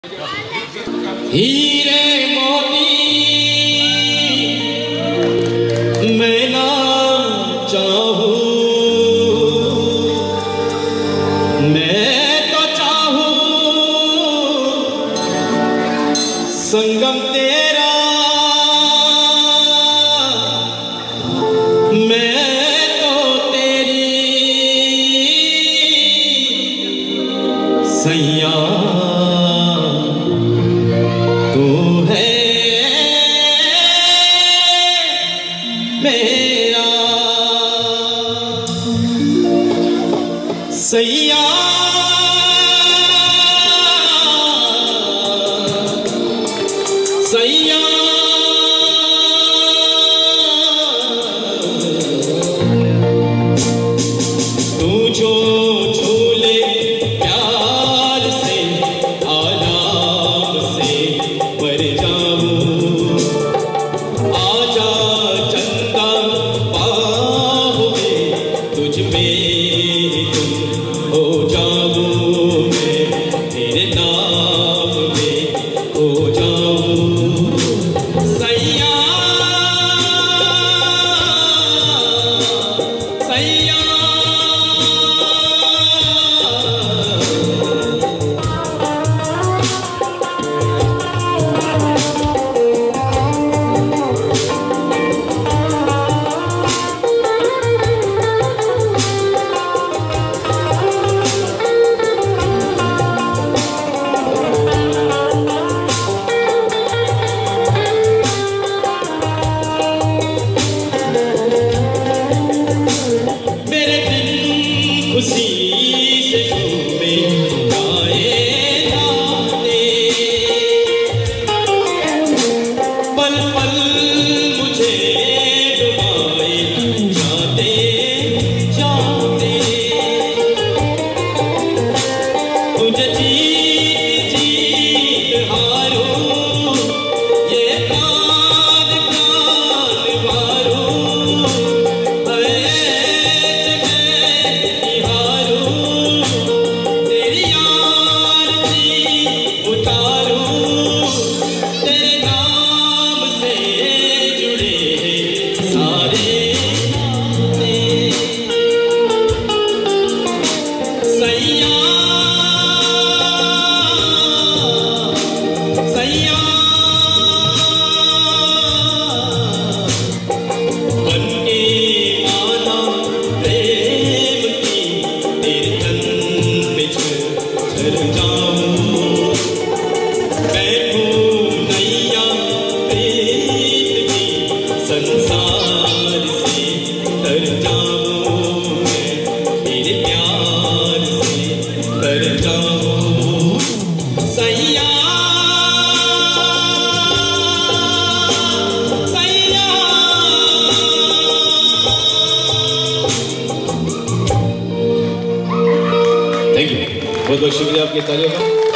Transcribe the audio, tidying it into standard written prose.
हीरे मोती मैं ना चाहूं, मैं तो चाहूं संगम तेरा, मैं तो तेरी सैया तू है मेरा सैया, सैया तू जो झूले प्यार से आराम से पर जाऊं, आजा चंदा बाहों में तुझ में तुम हो जाऊं, मैं तेरे नाम में हो जाऊं सैया, सैया खुशी से झूमे गाए गाते, पल पल मुझे डुबाए जाते जाते, तुझे जीत जीत हारूं, ये प्राण प्राण मारूं, तेरी आरती उतारूं, तेरे नाम से जुड़े सारे नाते सैया, सैया बनके आना प्रेम की तेरे तन पे झर जाऊं, बैठूं नैया प्रीत की संसार से तर जाऊं, मैं तेरे प्यार से तर जाऊं सैया, सैया। थैंक यू, बहुत बहुत शुक्रिया आपकी तालियों का।